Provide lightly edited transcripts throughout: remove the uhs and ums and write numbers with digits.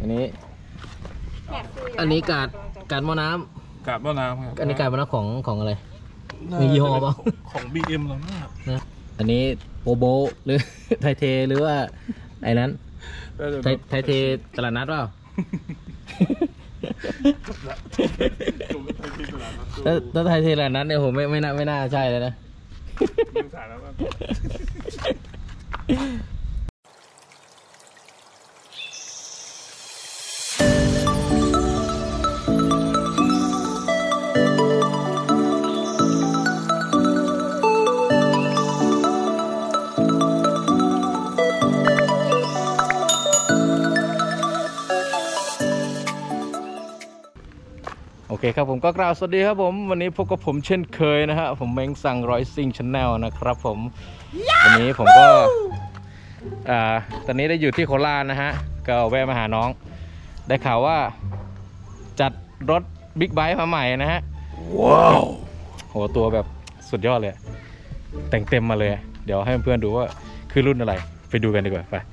อันนี้การหม้อน้ำกาดหม้อน้ำครับอันนี้การหม้อน้ำของอะไรมียี่ห้อเปล่าของ BM แล้วนะอันนี้โบหรือไทเทหรือว่าไอ้นั้นไทเทตลาดนัดเปล่าถ้าไทยเทตลาดนัดเนี่ยผมไม่น่าใช่เลยนะโอเคครับผมก็กล่าวสวัสดีครับผมวันนี้พบกับผมเช่นเคยนะฮะผมเม้งสั่งรอยซิ่งชาแนลนะครับผมวันนี้ผมก็ตอนนี้ได้อยู่ที่โคราชนะฮะก็แวะมาหาน้องได้ข่าวว่าจัดรถบิ๊กไบค์มาใหม่นะฮะว้าวโหตัวแบบสุดยอดเลยแต่งเต็มมาเลยเดี๋ยวให้เพื่อนๆดูว่าคือรุ่นอะไรไปดูกันดีกว่าไป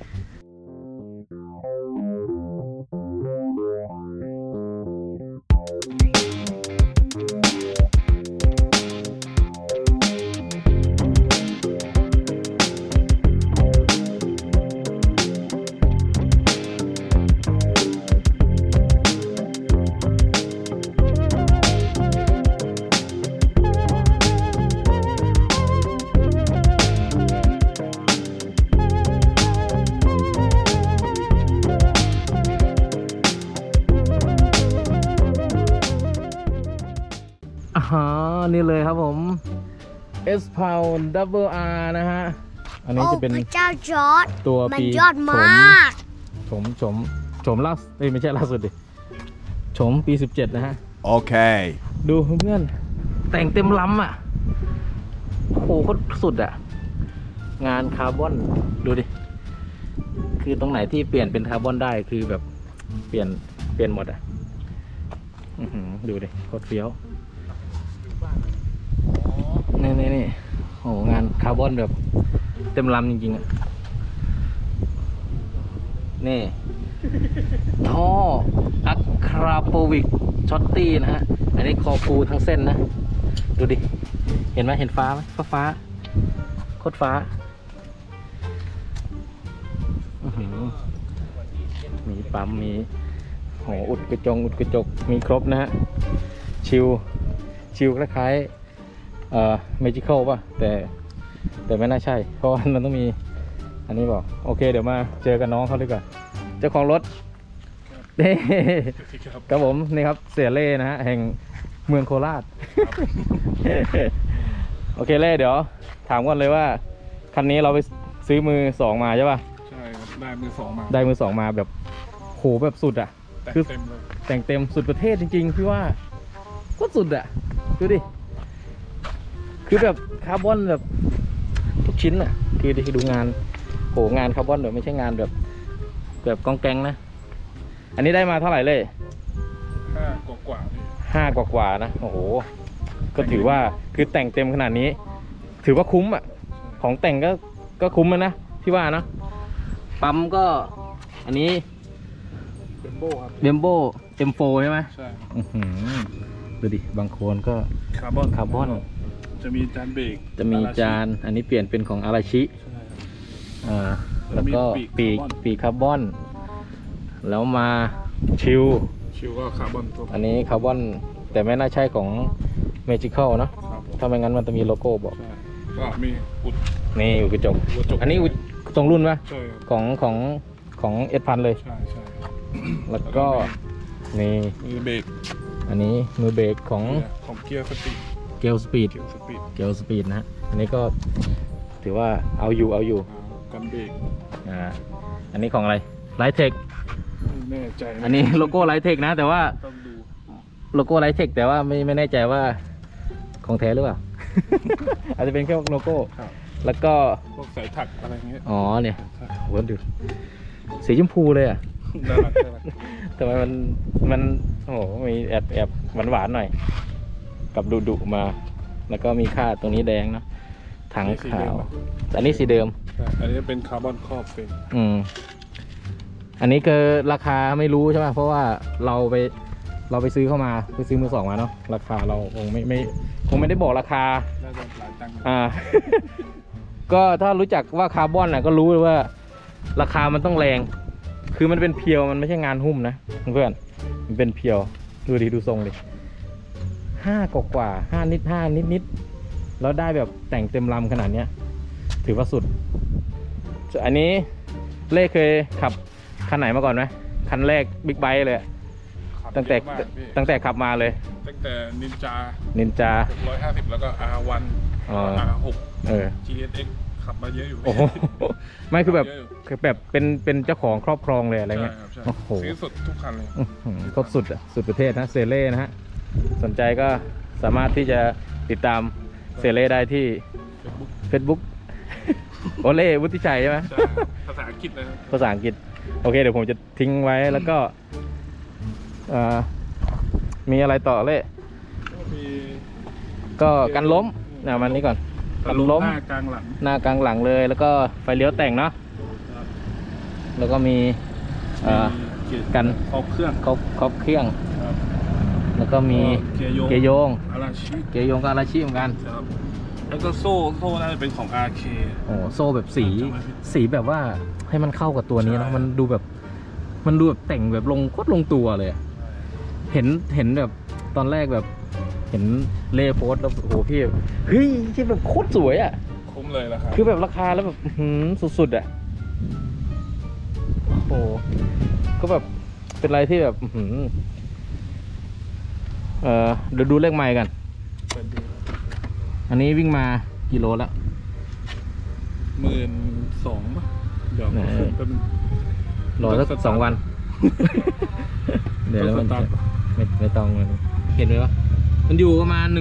นี่เลยครับผม S Pound Double R นะฮะอันนี้จะเป็นเจ้าจอร์ดตัวปียอดมากชมล่าไม่ใช่ล่าสุดดิชมปี17นะฮะโอเคดูเพื่อนแต่งเต็มล้ำอ่ะโหโคตรสุดอ่ะงานคาร์บอนดูดิคือตรงไหนที่เปลี่ยนเป็นคาร์บอนได้คือแบบเปลี่ยนหมดอ่ะดูดิโคตรเฟี้ยวนี่โหงานคาร์บอนแบบเต็มลำจริงๆอ่ะนี่ท่ออะคราโปวิกช็อตตี้นะฮะอันนี้คอฟูทั้งเส้นนะดูดิเห็นไหมเห็นฟ้าไหมฟ้าโคตรฟ้ามีปั๊มมีโหอุดกระจกมีครบนะฮะชิวคล้ายเมจิคอลป่ะแต่ไม่น่าใช่เพราะมันต้องมีอันนี้บอกโอเคเดี๋ยวมาเจอกับน้องเขาดีกว่าเจ้าของรถนี่ครับผมนี่ครับเสียเล่นะฮะแห่งเมืองโคราชโอเคเล่เดี๋ยวถามก่อนเลยว่าคันนี้เราไปซื้อมือสองมาใช่ป่ะใช่ครับได้มือสองมาแบบโหแบบสุดอ่ะคือแต่งเต็มสุดประเทศจริงๆพี่ว่าก็สุดอ่ะดูดิคือแบบคาร์บอนแบบทุกชิ้นอ่ะคือดูงานโหงานคาร์บอนแบบไม่ใช่งานแบบกองแกงนะอันนี้ได้มาเท่าไหร่เลย5 กว่านะโอ้โหก็ถือว่าคือแต่งเต็มขนาดนี้ถือว่าคุ้มอ่ะของแต่งก็คุ้มนะพี่ว่านะปั๊มก็อันนี้เบมโบ M4 ใช่ไหมใช่ดูดิบางโคนก็คาร์บอนจะมีจานเบรกอันนี้เปลี่ยนเป็นของอาราชิแล้วก็ปีกคาร์บอนแล้วมาชิวก็คาร์บอนอันนี้คาร์บอนแต่ไม่น่าใช่ของเมจิคอลนะถ้าไม่งั้นมันจะมีโลโก้บอกก็มีอุดนี่อุดกระจกอันนี้อุดตรงรุ่นไหมของS1000เลยใช่แล้วก็นี่มือเบรกอันนี้มือเบรกของเกียร์สปีดนะฮะอันนี้ก็ถือว่าเอาอยู่กันเบรกอันนี้ของอะไรไลท์เทคแน่ใจอันนี้โลโก้ไลท์เทคนะแต่ว่าโลโก้ไลท์เทคแต่ว่าไม่แน่ใจว่าของแท้หรือเปล่า อาจจะเป็นแค่โลโก้แล้วก็พวกสายถักอะไรเงี้ยเนี่ยโหดูสีชมพูเลยอ่ะทำไมมันโอ้โหมีแอบหวานหน่อยกับดุมาแล้วก็มีค่าตรงนี้แดงนะถังขาวอันนี้สีเดิมอันนี้เป็นคาร์บอนครอบเป็นอันนี้คือราคาไม่รู้ใช่ไหมเพราะว่าเราไปซื้อเข้ามาไปซื้อมือสองมาเนาะราคาเราคงไม่ได้บอกราคาน่าจะหลายตังค์ก็ถ้ารู้จักว่าคาร์บอนน่ะก็รู้เลยว่าราคามันต้องแรง คือมันเป็นเพียวมันไม่ใช่งานหุ้มนะเพื่อนมันเป็นเพียวดูทรงดิ5 กว่า5 นิดแล้วได้แบบแต่งเต็มลำขนาดเนี้ยถือว่าสุดอันนี้เล่เคยขับคันไหนมาก่อนไหมคันแรกบิ๊กไบค์เลยตั้งแต่ขับมาเลยตั้งแต่นินจา150แล้วก็ R1 R6 GSX ขับมาเยอะอยู่โอ้โหไม่คือแบบเป็นเจ้าของครอบครองเลยอะไรเงี้ยโอ้โหซื้อสุดทุกคันเลยครบสุดประเทศนะเซเล่นะฮะสนใจก็สามารถที่จะติดตามเซเล่ได้ที่ Facebook โอเล่วุฒิชัยใช่ไหมภาษาอังกฤษเลยภาษาอังกฤษโอเคเดี๋ยวผมจะทิ้งไว้แล้วก็มีอะไรต่อเล่ก็กันล้มมันนี้ก่อนกันล้มหน้ากลางหลังเลยแล้วก็ไฟเลี้ยวแต่งเนาะแล้วก็มีกันครบเครื่อง แล้วก็มีเกยงกับอาราชิเหมือนกันแล้วก็โซ่น่าจะเป็นของ RK โอ้โซ่แบบสีแบบว่าให้มันเข้ากับตัวนี้นะมันดูแบบแต่งแบบโคตรลงตัวเลยเห็นแบบตอนแรกแบบเห็นเล่โพสแล้วโอ้โหพี่เฮ้ยที่แบบโคตรสวยอ่ะคุ้มเลยราคาคือแบบราคาแล้วแบบสุดๆอ่ะโอ้โหก็แบบเป็นอะไรที่แบบเดี๋ยวดูเลขไมล์กันอันนี้วิ่งมากิโลละ 12,000เดี๋ยวรอสัก2 วัน เดี๋ยวแล้วมันไม่ต้องเห็นไหมวะมันอยู่ประมาณ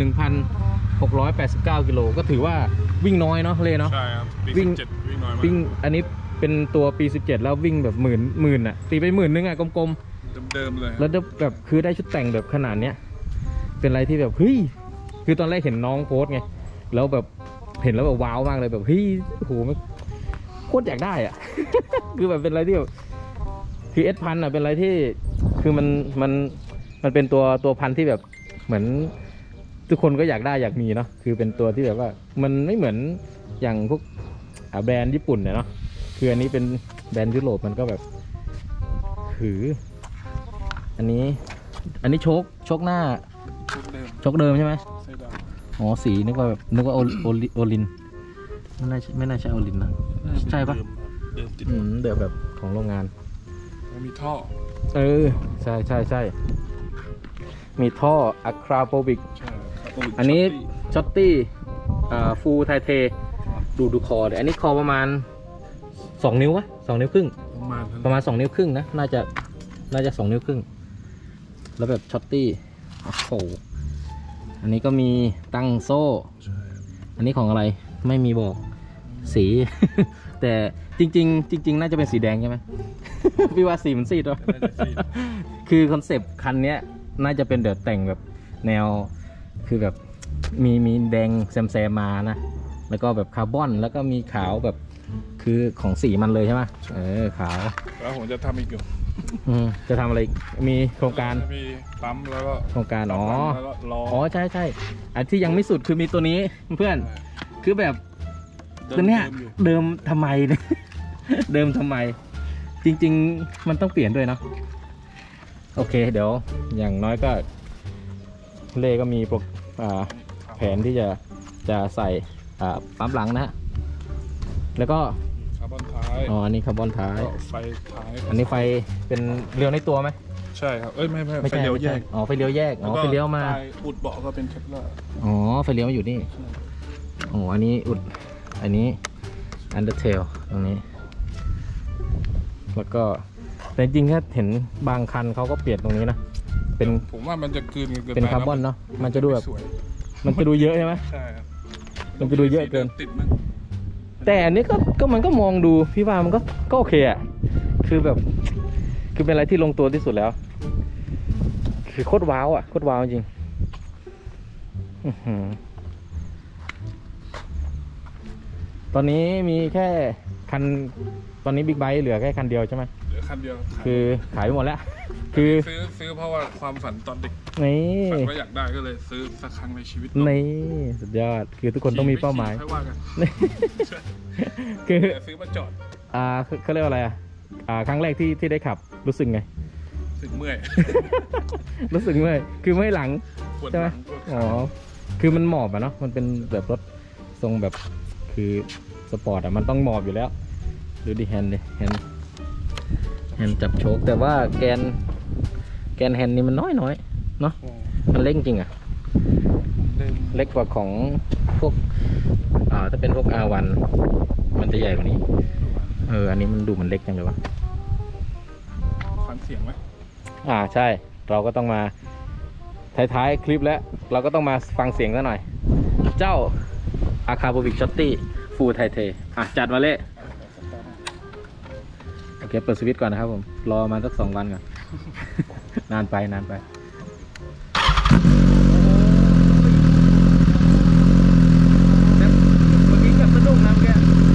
11,689 กิโลก็ถือว่าวิ่งน้อยเนาะเลยเนาะใช่ครับวิ่งน้อยมากวิ่งอันนี้เป็นตัวปี17แล้ววิ่งแบบหมื่นอ่ะตีไป10,000อ่ะกลมเดิมเลยแล้วแบบคือได้ชุดแต่งแบบขนาดเนี้ยเป็นอะไรที่แบบเฮ้ยคือตอนแรกเห็นน้องโพสไงแล้วแบบเห็นแล้วแบบว้าวมากเลยแบบเฮ้ยโหโคตรอยากได้อ่ะ คือแบบเป็นอะไรที่แบบคือS1000อ่ะเป็นอะไรที่คือมันเป็นตัวพันที่แบบเหมือนทุกคนก็อยากได้อยากมีเนาะคือเป็นตัวที่แบบว่ามันไม่เหมือนอย่างพวกแบรนด์ญี่ปุ่นเนาะคืออันนี้เป็นแบรนด์ยุโรปมันก็แบบถืออันนี้โชคหน้าโชคเดิมใช่ไหมอ๋อสีนึกว่าโอลินไม่น่าใช่โอลินนะใช่ปะเดี๋ยวแบบของโรงงานมีท่อใช่มีท่ออะคราโปวิกอันนี้ช็อตตี้ฟูลไทเทดูคอเดี๋ยวอันนี้คอประมาณ2 นิ้ววะ2 นิ้วครึ่งประมาณ2 นิ้วครึ่งนะน่าจะ2 นิ้วครึ่งแล้วแบบช็อตตี้โอ้โหอันนี้ก็มีตั้งโซ่อันนี้ของอะไรไม่มีบอกสี แต่จริงน่าจะเป็นสีแดงใช่ไหม พี่ว่าสีมันซีดวะ คือคอนเซปต์คันนี้น่าจะเป็นเดี๋ยวแต่งแบบแนวคือแบบมีแดงแซมมานะแล้วก็แบบคาร์บอนแล้วก็มีขาวแบบคือของสีมันเลยใช่ไหมขาวแล้วผมจะทำอีกอยู่จะทำอะไรมีโครงการมีปั๊มแล้วก็โครงการอ๋อใช่อันที่ยังไม่สุดคือมีตัวนี้เพื่อนคือแบบตัวเนี้ยเดิมทำไมเนี่ยเดิมทำไมจริงๆมันต้องเปลี่ยนด้วยเนาะโอเคเดี๋ยวอย่างน้อยก็เล่ก็มีพวกแผนที่จะใส่ปั๊มหลังนะฮะแล้วก็คาร์บอนท้ายอันนี้คาร์บอนท้ายไฟท้ายอันนี้ไฟเป็นเลี้ยวในตัวไหมใช่ครับไม่ไฟเลี้ยวแยกไฟเลี้ยวแยกไฟเลี้ยวมาอุดเบาะก็เป็นเคปลาร์ไฟเลี้ยวมาอยู่นี่อันนี้อุดอันนี้อันเดอร์เทลตรงนี้แล้วก็แต่จริงๆถ้าเห็นบางคันเขาก็เปลี่ยนตรงนี้นะผมว่ามันจะเกินเป็นคาร์บอนเนาะมันจะดูแบบมันจะดูเยอะใช่ไหมใช่ครับมันจะดูเยอะเกินแต่อันนี้ก็มันก็มองดูพี่ว่ามันก็โอเคอ่ะคือแบบคือเป็นอะไรที่ลงตัวที่สุดแล้วคือโคตรว้าวอ่ะโคตรว้าวจริงตอนนี้มีแค่คันตอนนี้บิ๊กไบค์เหลือแค่คันเดียวใช่ไหมเหลือคัคันเดียวคือขายไปหมดแล้ว คือซื้อเพราะว่าความฝันตอนเด็กนี่ฝันว่าอยากได้ก็เลยซื้อสักครั้งในชีวิตนี่สุดยอดคือทุกคนต้องมีเป้าหมายค่อยว่ากันนี่คือแต่ซื้อมาจอดเขาเรียกว่าอะไรครั้งแรกที่ได้ขับรู้สึกไงสึกเมื่อยรู้สึกเมื่อยคือไม่หลังปวดใช่ไหมลังปวดอ๋อขาคือมันหมอบอะเนาะ มันเป็นแบบรถทรงแบบคือสปอร์ตอะมันต้องหมอบอยู่แล้ว ดูดิแฮนด์ดิแฮนด์จับโชคแต่ว่าแกนแฮนด์นี่มันน้อยเนาะโอ้มันเล็กจริงอะเดิมเล็กกว่าของพวกถ้าเป็นพวก R1 มันจะใหญ่กว่านี้ อันนี้มันดูมันเล็กจังเลยวะฟังเสียงไหมใช่เราก็ต้องมาท้ายๆคลิปแล้วเราก็ต้องมาฟังเสียงซะหน่อย เจ้าอาคาโบวิกช็อตตี้ฟูลไทเทจัดมาเละโอเคเปิดสวิตช์ก่อนนะครับผม รอมาสัก2 วันก่อน นานไปเมื่อกี้กับสะดุ้งนะแก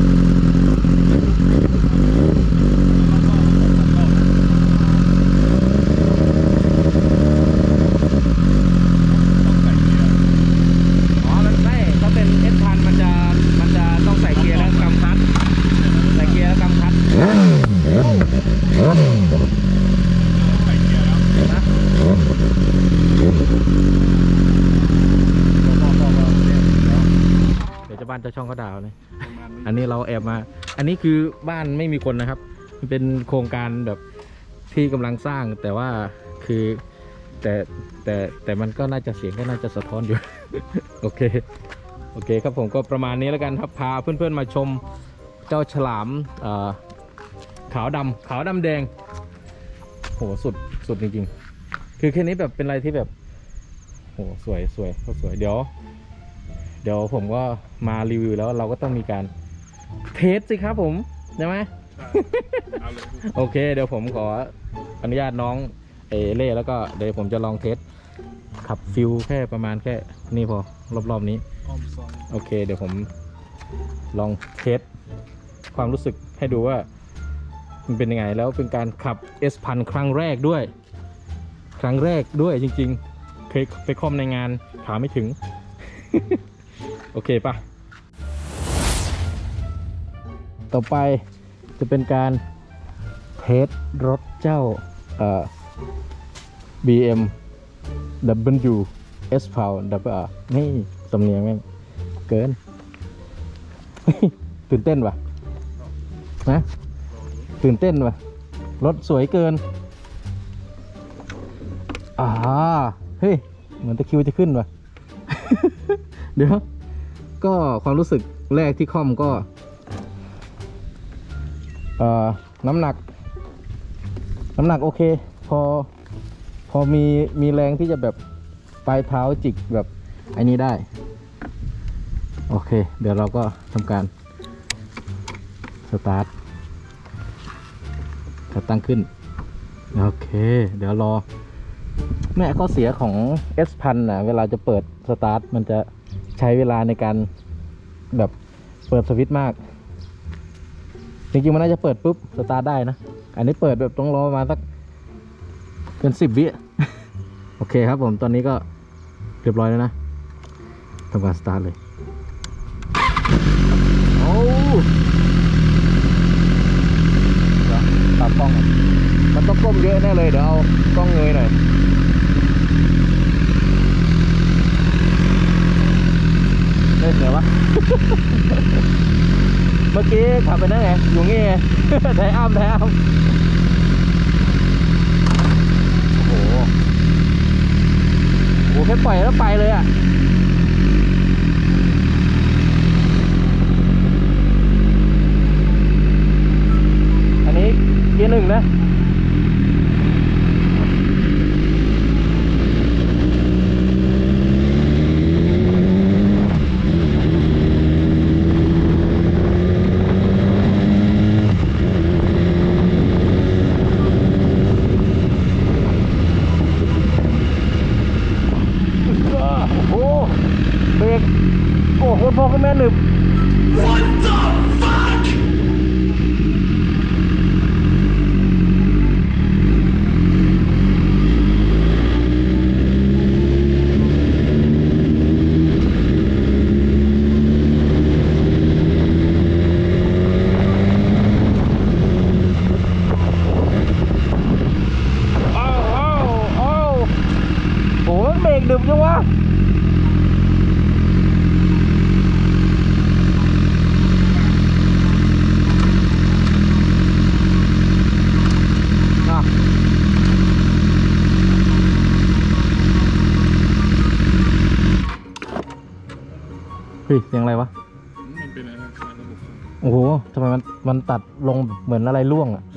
ต้องใส่เกียร์แล้วกำคัดใส่เกียร์แล้วกำคัดใส่เกียร์แล้วนะเดี๋ยวจะบ้านเจ้าช่องเขาด่าเลยประมาณนี้อันนี้เราแอบมา อันนี้คือบ้านไม่มีคนนะครับมันเป็นโครงการแบบที่กำลังสร้างแต่ว่าคือแต่มันก็น่าจะเสียงก็น่าจะสะท้อนอยู่ โอเคครับผมก็ประมาณนี้แล้วกันครับพาเพื่อนๆมาชมเจ้าฉลามขาวดำแดงโหสุดจริงๆคือแค่นี้แบบเป็นอะไรที่แบบโหสวยเดี๋ยวผมก็มารีวิวแล้วเราก็ต้องมีการเทสสิครับผมใช่ไหมใช่เอาเลยโอเคเดี๋ยวผมขออนุญาตน้องเล่แล้วก็เดี๋ยวผมจะลองเทสขับฟิลแค่ประมาณแค่นี่พอรอบๆนี้อ้อมซองโอเคเดี๋ยวผมลองเทสความรู้สึกให้ดูว่ามันเป็นยังไงแล้วเป็นการขับ S1000 ครั้งแรกด้วยจริงๆเคยไปคอมในงานขาไม่ถึง โอเคปะต่อไปจะเป็นการเทสรถเจ้าBMW S1000 WR นี่สำเนียงแม่งเกิน ตื่นเต้นว่ะนะตื่นเต้นว่ะรถสวยเกินเฮ้ยเหมือนตะคริวจะขึ้นว่ะ เดี๋ยวก็ความรู้สึกแรกที่คอมก็น้ำหนักโอเคพอมีแรงที่จะแบบปลายเท้าจิกแบบไอ้นี้ได้โอเคเดี๋ยวเราก็ทำการสตาร์ทตั้งขึ้นโอเคเดี๋ยวรอแม่ข้อเสียของ S1000 นะเวลาจะเปิดสตาร์ทมันจะใช้เวลาในการแบบเปิดสวิตช์มากจริงๆมันน่าจะเปิดปุ๊บสตาร์ทได้นะอันนี้เปิดแบบต้องรอประมาณสักเป็น10 วิ โอเคครับผมตอนนี้ก็เรียบร้อยแล้วนะทำการสตาร์ทเลยโอ้เดี๋ยวตัดกล้องก่อนมันต้องก้มเยอะแน่เลยเดี๋ยวเอากล้องเงยหน่อยเล่นไงวะ เมื่อกี้ขับไปนั่นไงอยู่งี้ไง ไทยอ้ำโอ้โหแค่ปล่อยแล้วไปเลยอ่ะอันนี้เกียร์ 1นะโอ้โหดึบจังวะเฮ้ยเสียงอะไรวะมันเป็นอะไรระบบโอ้โหทำไมมันตัดลงเหมือนอะไรร่วงอ่ะ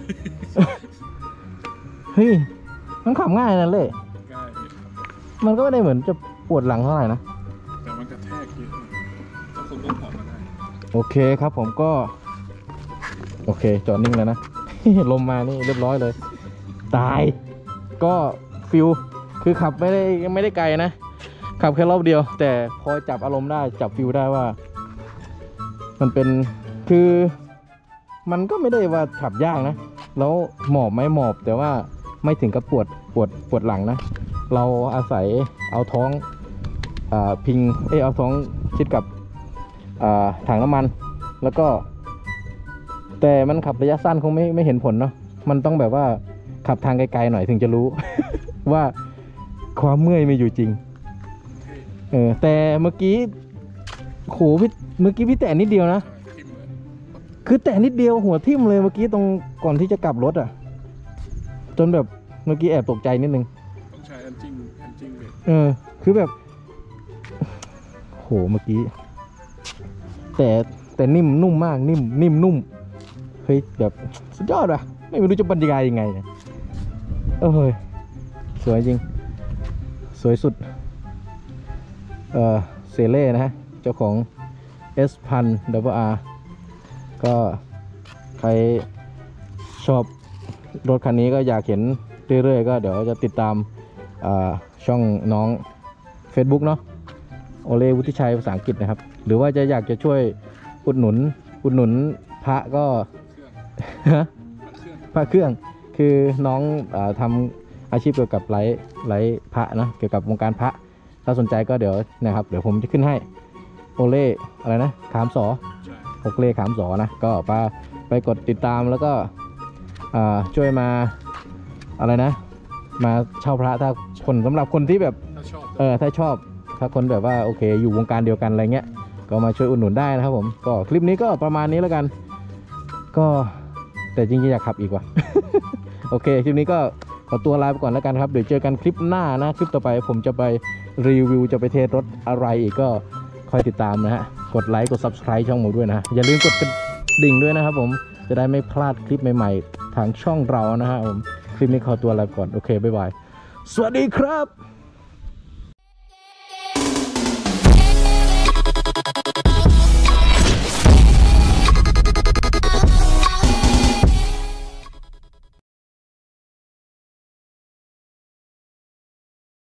เฮ้ยมันขับง่ายนั่นเลยง่ายเลยครับมันก็ไม่ได้เหมือนจะปวดหลังเท่าไหร่นะแต่มันกระแทกเยอะถ้าคนต้องผ่อนมาได้โอเคครับผมก็ โอเคจอดนิ่งแล้วนะ ลมมานี่เรียบร้อยเลย ตาย ก็ฟิลคือขับไม่ได้ไกลนะ ขับแค่รอบเดียว แต่พอจับอารมณ์ได้จับฟิลได้ว่า มันเป็นคือมันก็ไม่ได้ว่าขับยากนะ แล้วหมอบไหมหมอบ แต่ว่าไม่ถึงกับปวดหลังนะ เราอาศัยเอาท้องพิงเอาท้องชิดกับถังน้ำมัน แล้วก็ แต่มันขับระยะสั้นคงไม่เห็นผลเนาะมันต้องแบบว่าขับทางไกลๆหน่อยถึงจะรู้ ว่าความเมื่อยมีอยู่จริงแต่เมื่อกี้โหเมื่อกี้พี่แตะนิดเดียวนะทิ่มเลยคือแตะนิดเดียวหัวทิ่มเลยเมื่อกี้ตรงก่อนที่จะกลับรถอ่ะจนแบบเมื่อกี้แอบตกใจนิดนึงต้องใช้อันจิ้งเบรกคือแบบโหเมื่อกี้แต่นิ่มนุ่มมากนิ่มนุ่มเฮ้ยแบบสุดยอดว่ะไม่รู้จะบรรยายยังไงเนี่ยเฮ้ยสวยจริงสวยสุดเซเล่นะฮะเจ้าของ S1000RR ก็ใครชอบรถคันนี้ก็อยากเห็นเรื่อยๆก็เดี๋ยวจะติดตามช่องน้อง Facebook เนาะโอเลวุฒิชัยภาษาอังกฤษนะครับหรือว่าจะอยากจะช่วยอุดหนุนพระก็ พระเครื่องคือน้องทำอาชีพเกี่ยวกับไลฟ์พระนะเกี่ยวกับวงการพระถ้าสนใจก็เดี๋ยวนะครับเดี๋ยวผมจะขึ้นให้โอเล่อะไรนะขามสอใช่โอเล่ขามสอนะก็ไปกดติดตามแล้วก็ช่วยมาอะไรนะมาเช่าพระถ้าคนสำหรับคนที่แบบถ้าชอบถ้าชอบถ้าคนแบบว่าโอเคอยู่วงการเดียวกันอะไรเงี้ยก็มาช่วยอุดหนุนได้นะครับผมก็คลิปนี้ก็ประมาณนี้แล้วกันก็แต่จริงๆอยากขับอีกว่ะ โอเคคลิปนี้ก็ขอตัวลาไปก่อนแล้วกันครับเดี๋ยวเจอกันคลิปหน้านะคลิปต่อไปผมจะไปรีวิวจะไปเทสรถอะไรอีกก็คอยติดตามนะฮะกดไลค์กด Subscribe ช่องผมด้วยนะอย่าลืมกดกระดิ่งด้วยนะครับผมจะได้ไม่พลาดคลิปใหม่ๆทางช่องเรานะฮะผมคลิปนี้ขอตัวลาไปก่อนโอเคบ๊ายบายสวัสดีครับ